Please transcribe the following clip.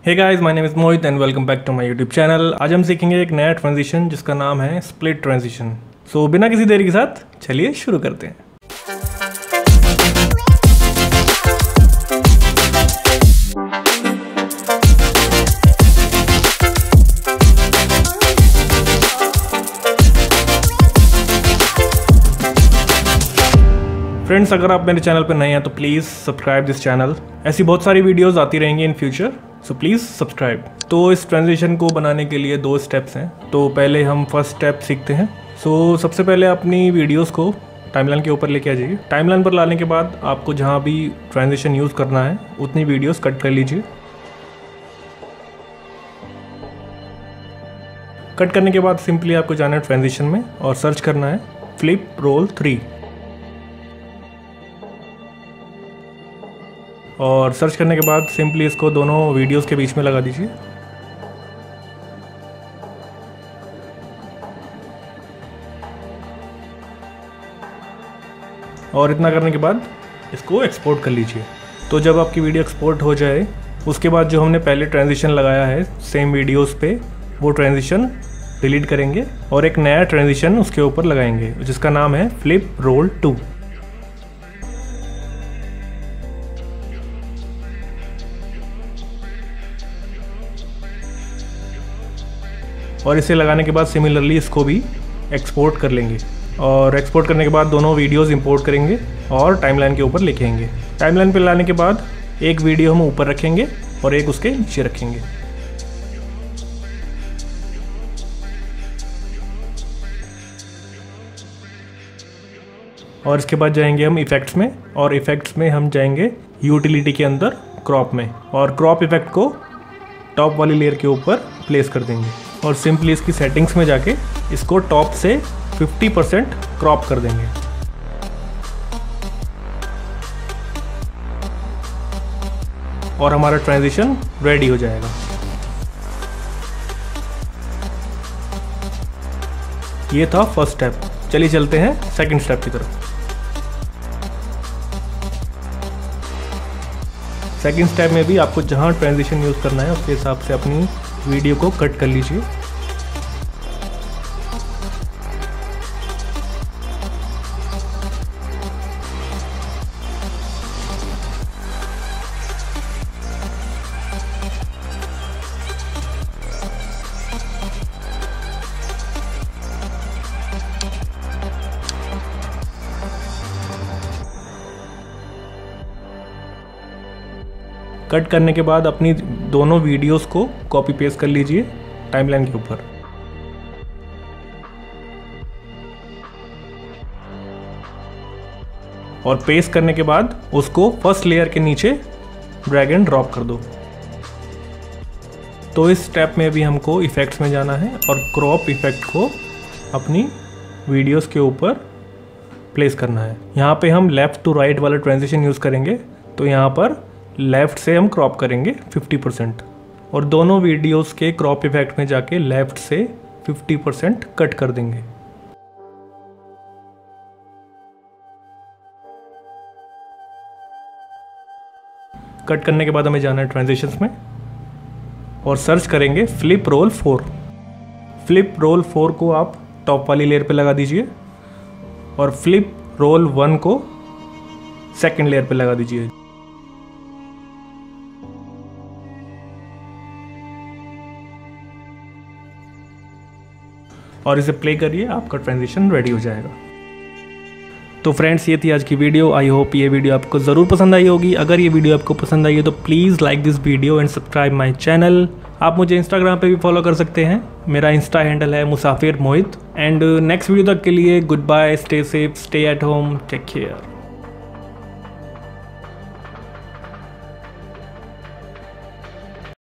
Hey guys, my name is Mohit and welcome back to my YouTube channel. आज हम सीखेंगे एक नया ट्रांजिशन जिसका नाम है स्प्लिट ट्रांजिशन। सो बिना किसी देरी के साथ चलिए शुरू करते हैं। फ्रेंड्स, अगर आप मेरे चैनल पर नए हैं तो प्लीज़ सब्सक्राइब दिस चैनल। ऐसी बहुत सारी वीडियोस आती रहेंगी in future, so please subscribe. तो इस ट्रांजिशन को बनाने के लिए 2 स्टेप्स हैं। तो पहले हम फर्स्ट स्टेप सीखते हैं। सो सबसे पहले अपनी वीडियोस को टाइमलाइन के ऊपर लेके आ जाइए। टाइमलाइन पर लाने के बाद आपको जहाँ भी ट्रांजिशन यूज़ करना है उतनी वीडियोस कट कर लीजिए। कट करने के बाद सिंपली आपको जाना है ट्रांजिशन में और सर्च करना है फ्लिप रोल 3। और सर्च करने के बाद सिंपली इसको दोनों वीडियोस के बीच में लगा दीजिए। और इतना करने के बाद इसको एक्सपोर्ट कर लीजिए। तो जब आपकी वीडियो एक्सपोर्ट हो जाए उसके बाद जो हमने पहले ट्रांजिशन लगाया है सेम वीडियोस पे, वो ट्रांजिशन डिलीट करेंगे और एक नया ट्रांजिशन उसके ऊपर लगाएंगे जिसका नाम है फ्लिप रोल 2। और इसे लगाने के बाद सिमिलरली इसको भी एक्सपोर्ट कर लेंगे। और एक्सपोर्ट करने के बाद दोनों वीडियोस इंपोर्ट करेंगे और टाइमलाइन के ऊपर लेके आएंगे। टाइमलाइन पे लाने के बाद एक वीडियो हम ऊपर रखेंगे और एक उसके नीचे रखेंगे। और इसके बाद जाएंगे हम इफेक्ट्स में, और इफेक्ट्स में हम जाएंगे यूटिलिटी के अंदर क्रॉप में, और क्रॉप इफेक्ट को टॉप वाली लेयर के ऊपर प्लेस कर देंगे। और सिंपली इसकी सेटिंग्स में जाके इसको टॉप से 50% क्रॉप कर देंगे। और हमारा ट्रांजिशन रेडी हो जाएगा। ये था फर्स्ट स्टेप। चलिए चलते हैं सेकंड स्टेप की तरफ। सेकंड स्टेप में भी आपको जहां ट्रांजिशन यूज करना है उसके हिसाब से अपनी वीडियो को कट कर लीजिए। कट करने के बाद अपनी दोनों वीडियोस को कॉपी पेस्ट कर लीजिए टाइमलाइन के ऊपर। और पेस्ट करने के बाद उसको फर्स्ट लेयर के नीचे ड्रैग एंड ड्रॉप कर दो। तो इस स्टेप में भी हमको इफेक्ट्स में जाना है और क्रॉप इफेक्ट को अपनी वीडियोस के ऊपर प्लेस करना है। यहाँ पे हम लेफ्ट टू राइट वाला ट्रांजिशन यूज़ करेंगे। तो यहाँ पर लेफ़्ट से हम क्रॉप करेंगे 50% और दोनों वीडियोस के क्रॉप इफेक्ट में जाके लेफ़्ट से 50% कट कर देंगे। कट करने के बाद हमें जाना है ट्रांजिशंस में और सर्च करेंगे फ्लिप रोल 4। फ्लिप रोल 4 को आप टॉप वाली लेयर पे लगा दीजिए और फ्लिप रोल 1 को सेकंड लेयर पे लगा दीजिए। और इसे प्ले करिए, आपका ट्रांजिशन रेडी हो जाएगा। तो फ्रेंड्स, ये थी आज की वीडियो। आई होप ये वीडियो आपको ज़रूर पसंद आई होगी। अगर ये वीडियो आपको पसंद आई है तो please like this video and subscribe my channel. आप मुझे इंस्टाग्राम पे भी फॉलो कर सकते हैं। मेरा इंस्टा हैंडल है मुसाफिर मोहित। एंड नेक्स्ट वीडियो तक के लिए goodbye, stay safe, stay at home, take care.